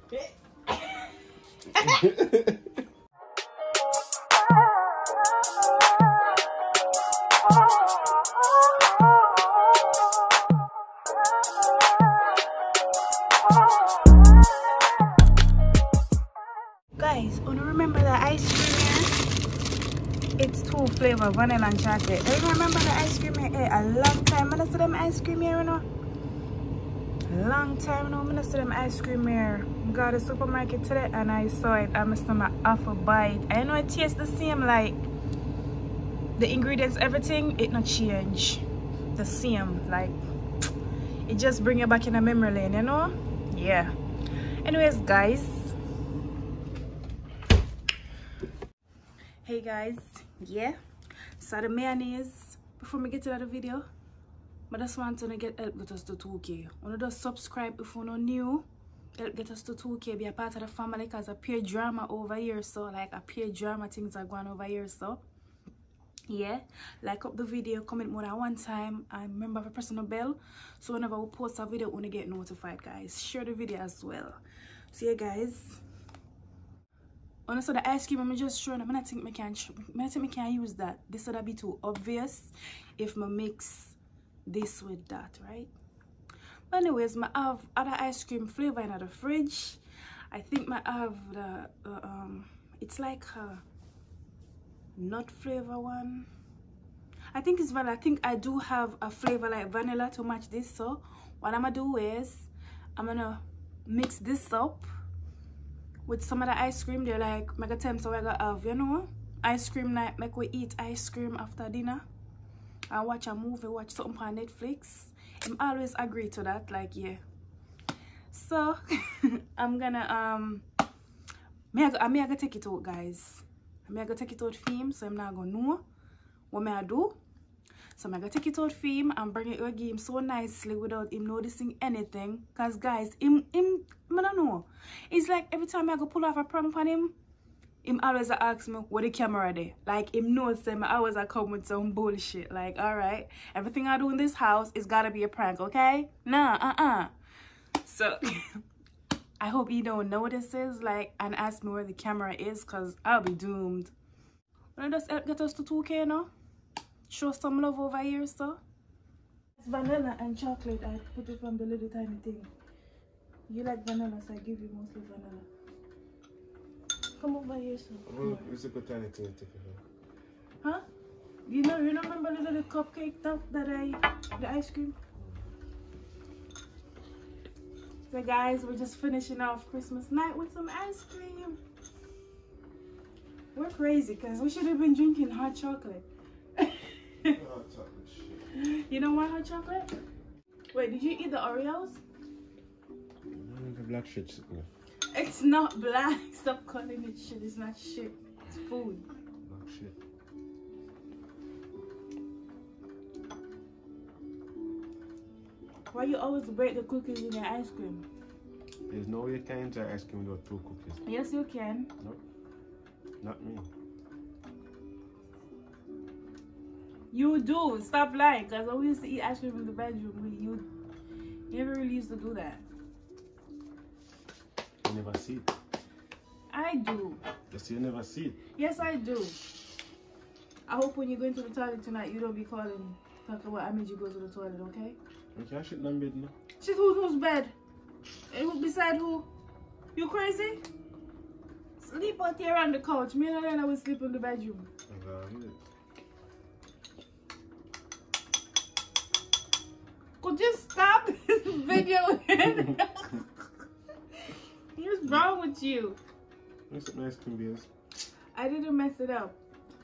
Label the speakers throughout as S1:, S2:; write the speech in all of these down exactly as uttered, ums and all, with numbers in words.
S1: Guys, wanna remember the ice cream here? It's two flavor, vanilla and chocolate. Do you remember the ice cream here? A long time I see them ice cream here, you know. Long time now, I see them ice cream here. I got to the supermarket today and I saw it. I must have half a bite. I know it tastes the same, like the ingredients, everything, it not change. The same, like it just bring you back in a memory lane, you know? Yeah. Anyways, guys. Hey guys, yeah. So the mayonnaise, before we get to the video, I just want to get help get us to two K. Want to just subscribe if you're not new. Help get us to two K. Be a part of the family because a peer drama over here. So like a peer drama things are going over here. So yeah, like up the video, comment more than one time, and remember to press on the bell. So whenever we post a video, we want to get notified, guys. Share the video as well. So yeah, guys. Honestly, the ice cream I'm just showing. I think I can. I think I can use that. This would be too obvious if I mix this with that, right? But anyways, I have other ice cream flavor in the fridge. I think I have the uh, um. It's like a nut flavor one. I think it's vanilla. I think I do have a flavor like vanilla to match this. So what I'm gonna do is I'm gonna mix this up with some of the ice cream. They're like make a time so we're gonna have, you know, ice cream night, make we eat ice cream after dinner and watch a movie, watch something on Netflix. I'm always agree to that, like yeah. So I'm gonna um me I, I, me I gonna take it out, guys. I me I gonna take it out film, so I'm not gonna know what me I do. So I'm gonna take it out for him and bring it to a game so nicely without him noticing anything. Cause guys, him him I don't know. It's like every time I go pull off a prank on him, him always ask me what the camera there. Like him knows them I always I come with some bullshit. Like, alright, everything I do in this house is gotta be a prank, okay? Nah, uh-uh. So I hope you don't notices like and ask me where the camera is, cause I'll be doomed. Wanna just help get us to two K now? Show some love over here, so. It's vanilla and chocolate. I put it from the little tiny thing. You like vanilla, so I give you mostly vanilla. Come over here, so.
S2: Oh, it's a good tiny thing to take it.
S1: Huh? You know, you remember the little cupcake stuff that I, the ice cream? So guys, we're just finishing off Christmas night with some ice cream. We're crazy because we should have been drinking hot chocolate.
S2: Hot chocolate shit.
S1: You don't want hot chocolate? Wait, did you eat the Oreos?
S2: The black shit sitting there.
S1: It's not black. Stop calling it shit. It's not shit. It's food.
S2: Black shit.
S1: Why you always break the cookies in your ice cream?
S2: There's no way you can enjoy ice cream without two cookies.
S1: Yes, you can.
S2: No, not me.
S1: You do. Stop lying. Because when we used to eat ice cream in the bedroom, we, you, you never really used to do that.
S2: You never see it.
S1: I do.
S2: Yes, you never see it.
S1: Yes, I do. I hope when you go into the toilet tonight, you don't be calling, talking about I made you go to the toilet, okay?
S2: You can't shit in bed now.
S1: Shit who, whose bed? Who beside who? You crazy? Sleep out here on the couch. Me and Elena will sleep in the bedroom.
S2: Okay.
S1: Could you stop this video? What's wrong with you?
S2: That's what ice cream is.
S1: I didn't mess it up.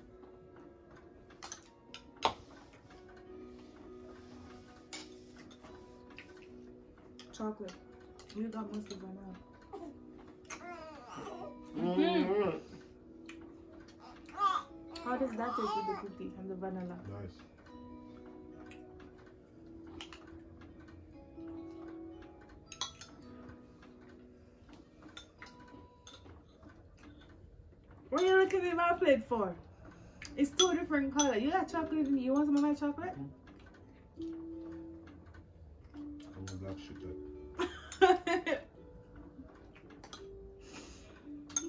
S1: Chocolate. You got most of it now. Mm-hmm. How does that taste with the cookie and the vanilla?
S2: Nice.
S1: What are you looking at my plate for? It's two different colors. You got chocolate in it. You want some of my chocolate?
S2: Mm-hmm. I'm a black shit.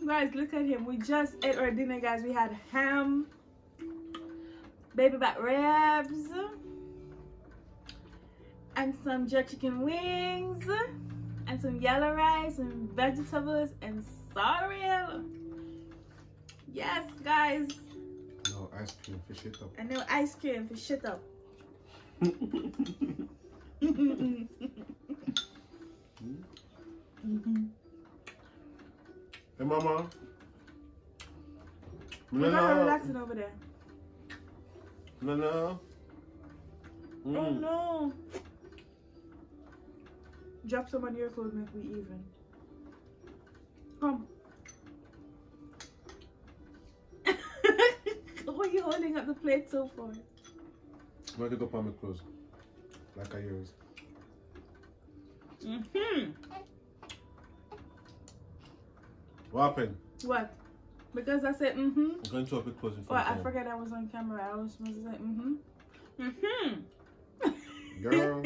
S1: Guys, look at him. We just ate our dinner, guys. We had ham, baby back ribs, and some jerk chicken wings, and some yellow rice, and vegetables, and cereal. Yes, guys.
S2: No ice cream for shit up.
S1: And no ice cream for shit up. Mm-hmm.
S2: Hey, mama.
S1: We're
S2: No,
S1: not
S2: no.
S1: relaxing over there.
S2: No, no. Mm.
S1: Oh no. Drop some on your clothes, make we even. Come. Why are you holding up the plate so far?
S2: I'm going to go on my clothes. Like I use.
S1: Mm-hmm.
S2: What happened?
S1: What? Because I said mm-hmm.
S2: I'm going to up your clothes in
S1: Oh,
S2: front
S1: I
S2: of you.
S1: forgot I was on camera. I was supposed to say mm-hmm. Mm-hmm.
S2: Girl.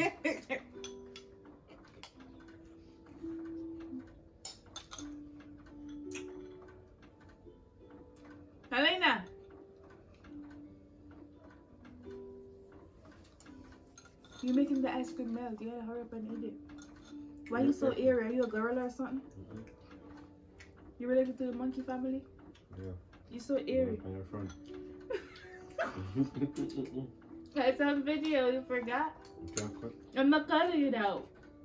S1: Helena. You're making the ice cream melt. You gotta hurry up and eat it. Why you so eerie? Are you a gorilla or something?
S2: Mm-hmm.
S1: You related to the monkey family?
S2: Yeah.
S1: You so eerie.
S2: And your friend.
S1: It's on video. You forgot.
S2: You can't cut.
S1: I'm not cutting it out.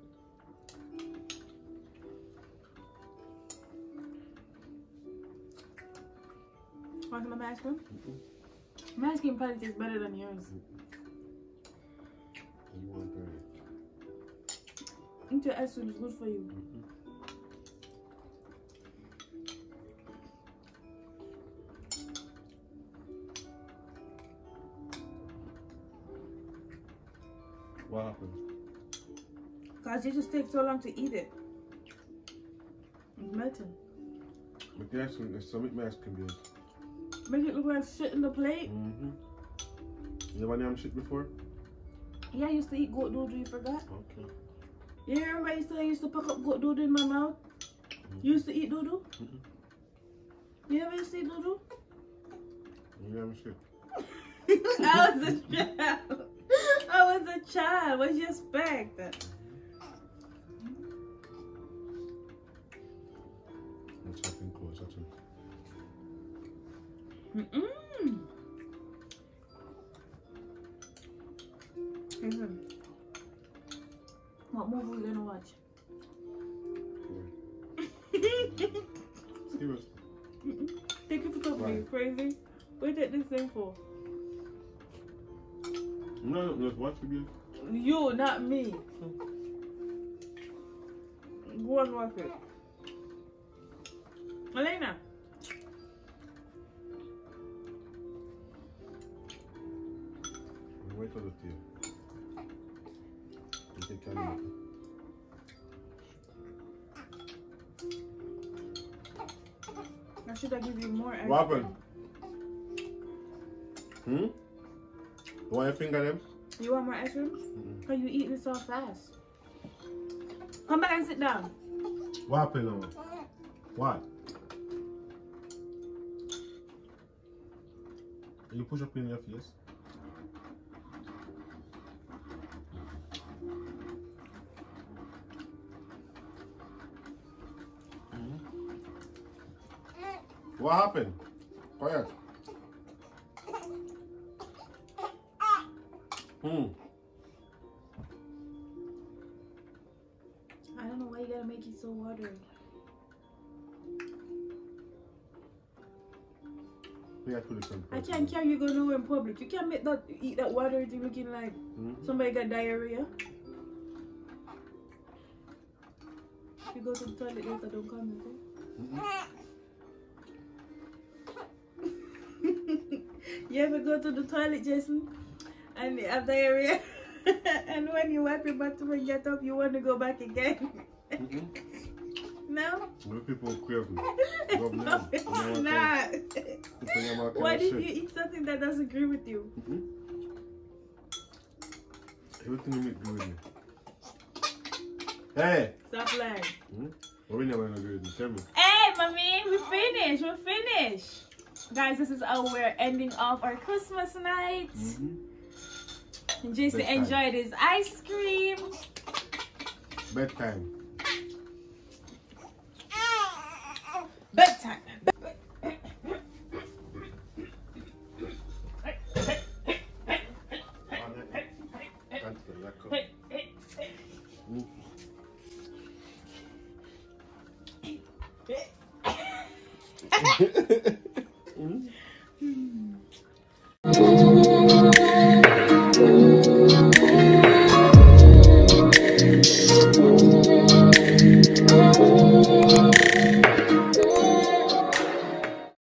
S1: Want some of my ice cream?
S2: Mm-hmm.
S1: My ice cream probably tastes better than yours.
S2: You want that?
S1: Eat your ice cream is good for you.
S2: Mm-hmm. What happened?
S1: Cause it just takes so long to eat it. It's melting.
S2: But the ice cream, there's some ice cream there.
S1: Make it look like shit in the plate.
S2: Mm-hmm. You never had shit before?
S1: Yeah, I used to eat goat doodle, you forgot?
S2: Okay.
S1: You remember I used to, I used to pick up goat doodle in my mouth?
S2: Mm-hmm.
S1: You used to eat doodle?
S2: Mm-hmm.
S1: You ever used to eat doodle?
S2: You never shit.
S1: I was a child. I was a child. What you expect?
S2: That's something close, that's it.
S1: Mm-mm. Listen. What movie we gonna watch?
S2: Serious?
S1: Mm-mm. Take it for company,
S2: Why?
S1: you crazy? What did this thing for?
S2: No, no, just watch it.
S1: You, not me. Go and watch it. Elena.
S2: Wait till the tea. You take care of it.
S1: I should have give you more ice
S2: What
S1: cream.
S2: happened? Hmm? You want your finger them?
S1: You want more ice cream?
S2: Mm-mm.
S1: Cause you eating it so fast. Come back and sit down.
S2: What happened now? What? You push up in your face? Mm-hmm. What happened? Quiet. Hmm.
S1: I don't know why you gotta make it so watery.
S2: We have to listen.
S1: I can't carry you go nowhere in public. You can't make that eat that watery thing looking like
S2: Mm-hmm.
S1: somebody got diarrhea. You go to the toilet later, don't come, okay?
S2: Mm-hmm.
S1: You ever go to the toilet, Jason, and you have diarrhea? And when you wipe your butt and get up, you want to go back again?
S2: Mm-hmm.
S1: No?
S2: The people crave me. Rub me
S1: No,
S2: down.
S1: it's
S2: You know what I'm
S1: not.
S2: saying?
S1: Why did you eat something that doesn't agree with you?
S2: Mm-hmm. Everything you make agree with me. Hey!
S1: Stop lying.
S2: Mm-hmm. What we never agree with me? Tell me.
S1: Hey, right, mommy. We finished. We finished. Guys, this is how we're ending off our Christmas night. Mm-hmm. Just to enjoy this ice cream.
S2: Bedtime.
S1: Bedtime.